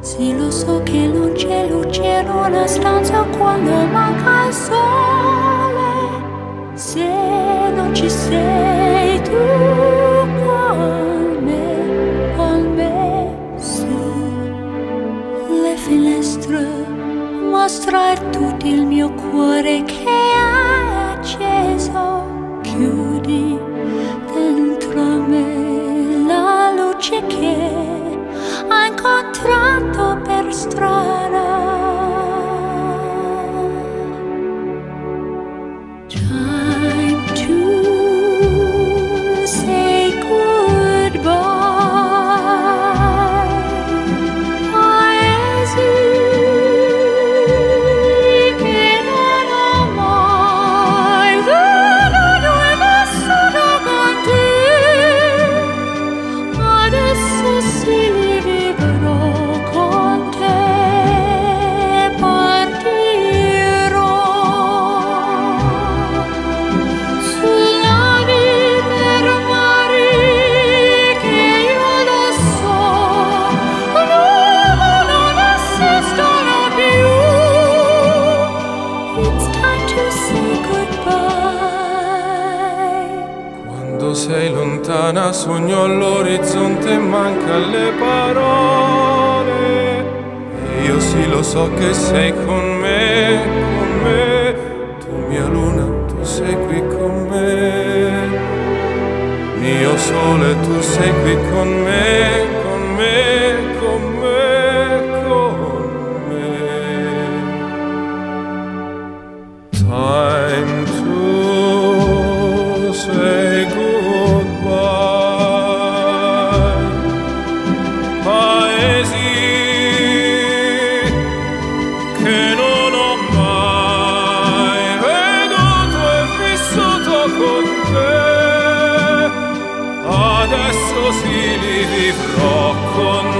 Sì, lo so che non c'è luce in una stanza quando manca il sole. Se non ci sei tu con me, su le finestre mostra tutto il mio cuore che è acceso. Chiudi dentro me la luce che ho incontrato per strada. Time to say goodbye. Paesi che non ho mai veduto e vissuto con te. Adesso sì li vivrò con te, partirò sulla vita per mari che io lo so, non esistono più. It's time to say goodbye. Quando sei lontana sogno all'orizzonte e manca le parole. E io sì lo so che sei con me, tu mia luna, tu sei qui con me. Mio sole, tu sei qui con me, con me, con me, con me. Time to say goodbye. Paesi che non ho mai veduto e vissuto con te. Adesso sì li vivrò con